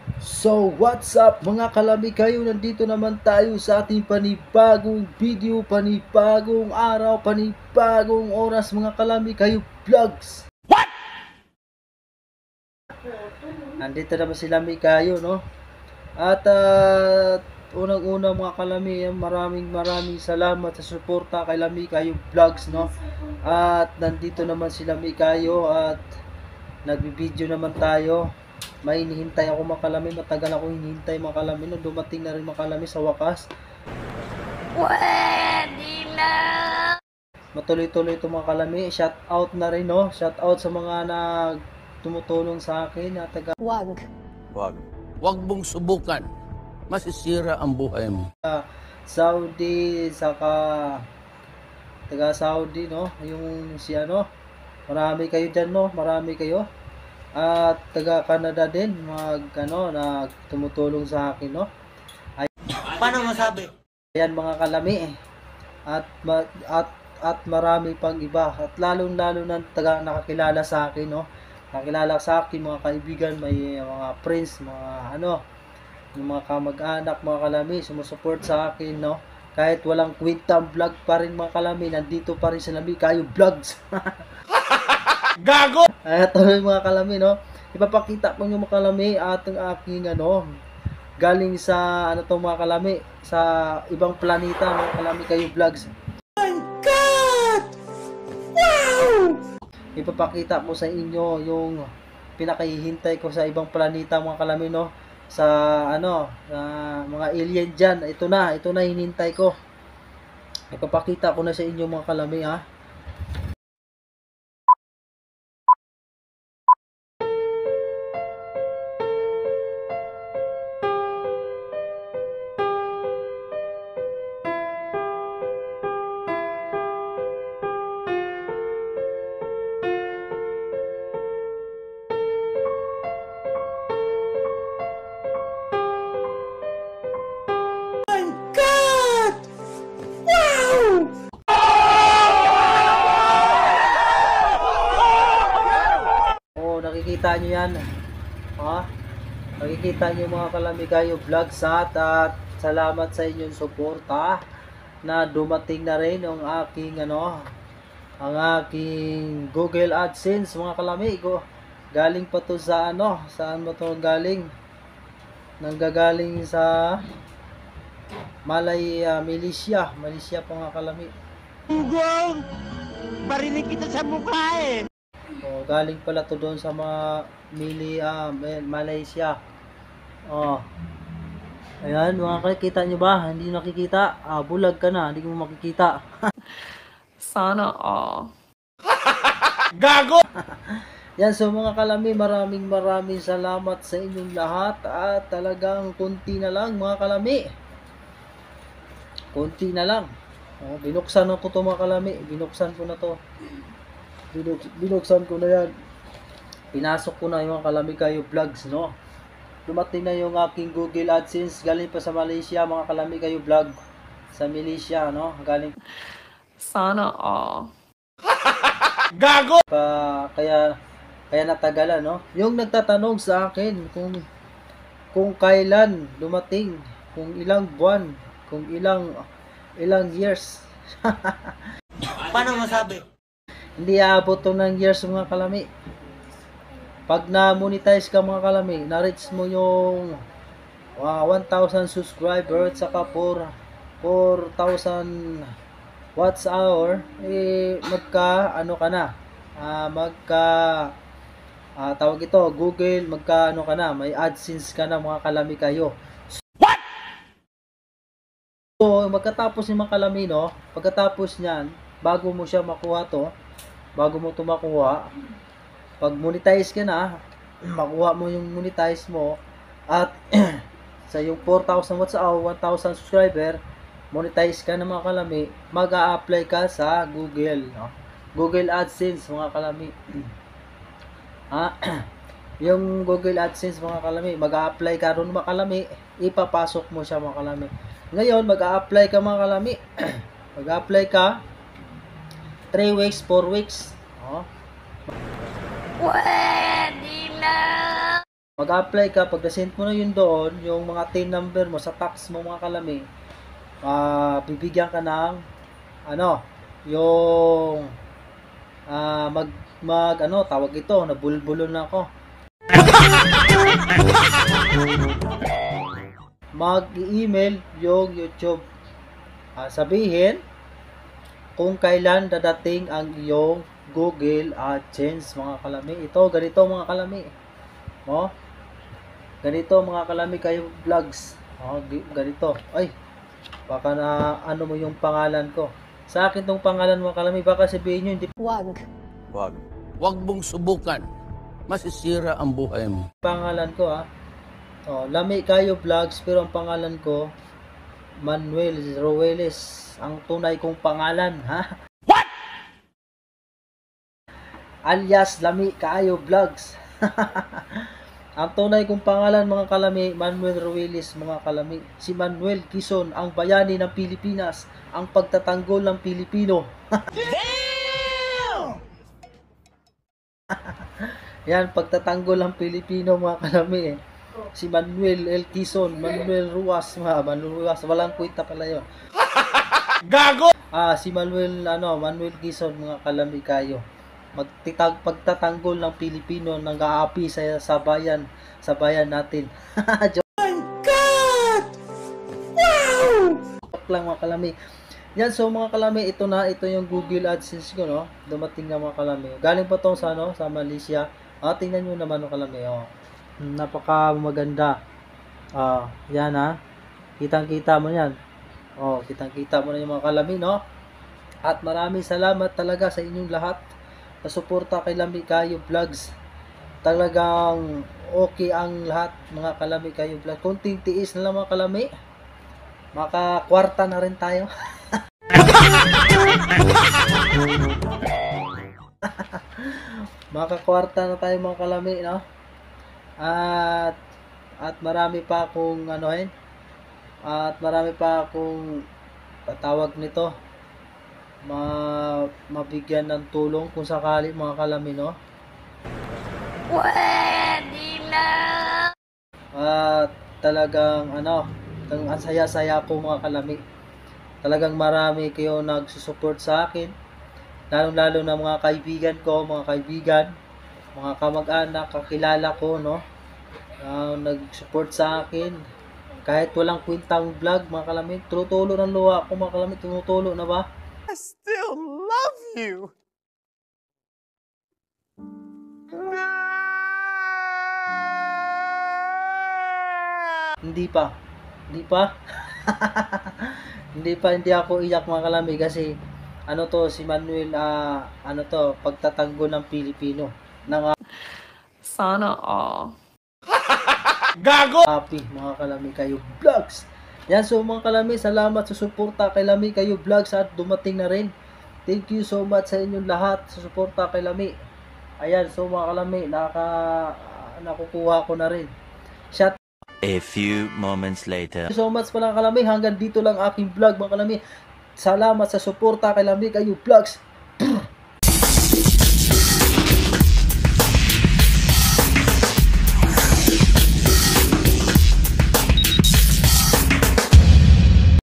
So what's up mga kalami kayo, nandito naman tayo sa ating panibagong video, panibagong araw, panibagong oras mga kalami kayo vlogs. What? Nandito naman si Lami kayo, no? At unang-una mga kalami, maraming salamat sa suporta kay Lami kayo vlogs, no? At nandito naman si Lami kayo at nagbibideo naman tayo. May hinihintay ako mga kalami, matagal ako hinihintay mga kalami, no? Dumating na rin mga kalami sa wakas. Pwede na! Matuloy-tuloy ito mga kalami, shout out na rin, no? Shout out sa mga tumutulong sa akin na taga Wag mong subukan, masisira ang buhay mo. Saudi, saka taga Saudi, no? Yung si ano, marami kayo dyan, no? Marami kayo. At taga Canada din, tumutulong sa akin, no? Paano masabi? Ayan mga kalami, at marami pang iba, at lalong-lalo na taga nakakilala sa akin, no? Nakilala sa akin mga kaibigan, may mga friends, mga yung mga kamag-anak, mga kalami, sumusuport sa akin, no? Kahit walang kwentang vlog pa rin mga kalami, nandito pa rin sa Lami kayo vlogs. Gago! Tuloy mga kalami, no? Ipapakita ko yung mga kalami at ang aking galing sa mga kalami, sa ibang planeta, mga kalami kayo vlogs. Oh my God! Wow! Ipapakita ko sa inyo yung pinakahihintay ko sa ibang planeta mga kalami, no? Sa mga alien dyan. Ito na hinintay ko. Ipapakita ko na sa inyo mga kalami, ha? Nakikita nyo yan, nakikita nyo mga kalami kayo vlogs, at salamat sa inyong suporta na dumating na rin ang aking ang aking Google AdSense mga kalami ko. Galing pa to sa saan ba to galing? Nanggagaling sa Malaysia pa mga kalami. Ugong! Barinig kita sa mukha eh! Galing pala to doon sa mga Malaysia. Ayan, makikita nyo ba? Hindi nakikita? Bulag ka na, hindi mo makikita. Sana all. Gago! Yan, so mga kalami, maraming salamat sa inyong lahat, at talagang konti na lang mga kalami. Konti na lang. Binuksan ko to mga kalami, binuksan ko na to. Binuksan ko na yan. Pinasok ko na yung mga kalami kayo vlogs, no? Dumating na yung aking Google AdSense, galing pa sa Malaysia mga kalami kayo vlog. Sa Malaysia, no? Galing. Sana all. Gago! Kaya natagalan, no? Yung nagtatanong sa akin kung kailan dumating, kung ilang buwan, kung ilang years. Paano masabi? Hindi aabot to ng years mga kalami. Pag na-monetize ka mga kalami, na-reach mo yung 1,000 subscribers, saka 4,000 watts hour, magka ka na, tawag ito Google, ka na, may AdSense ka na mga kalami kayo. What? So magkatapos yung mga kalami, no, pagkatapos niyan, bago mo makuha, pag monetize ka na, makuha mo yung monetize mo, at sa yung 4,000 watts hour, 1,000 subscriber, monetize ka na mga kalami, mag-a-apply ka sa Google, no? Google AdSense mga kalami. Yung Google AdSense mga kalami, mag-a-apply ka ron mga kalami, ipapasok mo siya mga kalami. Ngayon, mag-a-apply ka mga kalami. Mag-a-apply ka 3 weeks, 4 weeks. Pwede na! Mag-apply ka, pag na-send mo na yun doon, yung mga TIN number mo sa tax mo mga kalami, bibigyan ka ng yung tawag ito, nabulbulo na ako. Mag-email yung YouTube. Sabihin kung kailan dadating ang iyong Google AdSense mga kalami. Ito, ganito mga kalami. Ganito mga kalami kayo vlogs. Ganito. Ay, baka na ano mo yung pangalan ko. Sa akin tong pangalan mga kalami, baka sabihin nyo hindi Wag. Wag mong subukan. Masisira ang buhay mo. pangalan ko Lami kayo vlogs, pero ang pangalan ko Manuel Rueles, ang tunay kong pangalan, ha? What? Alias Lami kayo vlogs. Ang tunay kong pangalan mga kalami, Manuel Rueles mga kalami. Si Manuel Quezon, ang bayani ng Pilipinas, ang pagtatanggol ng Pilipino. Yan, pagtatanggol ng Pilipino mga kalami. Si Manuel L. Quezon, Manuel Ruas, walang kwenta pala yun. Gago! Si Manuel Quezon mga kalami kayo. Pagtatanggol ng Pilipino, nang-aapi sa bayan natin. Joke lang mga kalami. Yan, so mga kalami, ito yung Google AdSense ko, no? Dumating na mga kalami. Galing pa to sa Malaysia. Tingnan nyo naman mga kalami, napaka maganda. Yan kitang-kita mo yan. Kitang-kita mo na yung mga kalami, no? At maraming salamat talaga sa inyong lahat sa suporta kay Lami Kayo Vlogs. Talagang okay ang lahat mga kalami kayo vlog. Kunting tiis na lang mga kalami. Makakwarta na rin tayo. Makakwarta na tayo mga kalami, no? At marami pa akong patawag nito, mabigyan ng tulong kung sakali mga kalami, no? Pwede na. At talagang ang saya-saya ko mga kalami. Talagang marami kayo nagsusupport sa akin, lalong-lalo na mga kaibigan ko, mga kamag-anak, kakilala ko, no? Nag-support sa akin kahit walang kwentang vlog mga kalami. Tutulo ng luha ko mga kalami, tumutulo na ba? I still love you. Hindi pa. Hindi ako iyak mga kalami kasi si Manuel pagtatanggol ng Pilipino ng Sana all. Gago! happy mga kalami kayo vlogs. Yan, so mga kalami, salamat sa suporta kay Lami Kayo Vlogs at dumating na rin. Thank you so much sa inyong lahat sa suporta kay Lami. Ayan, so mga kalami, nakukuha ko na rin. Shout A few moments later. so much pala kalami, hanggang dito lang aking vlog mga kalami. Salamat sa suporta kay Lami Kayo Vlogs.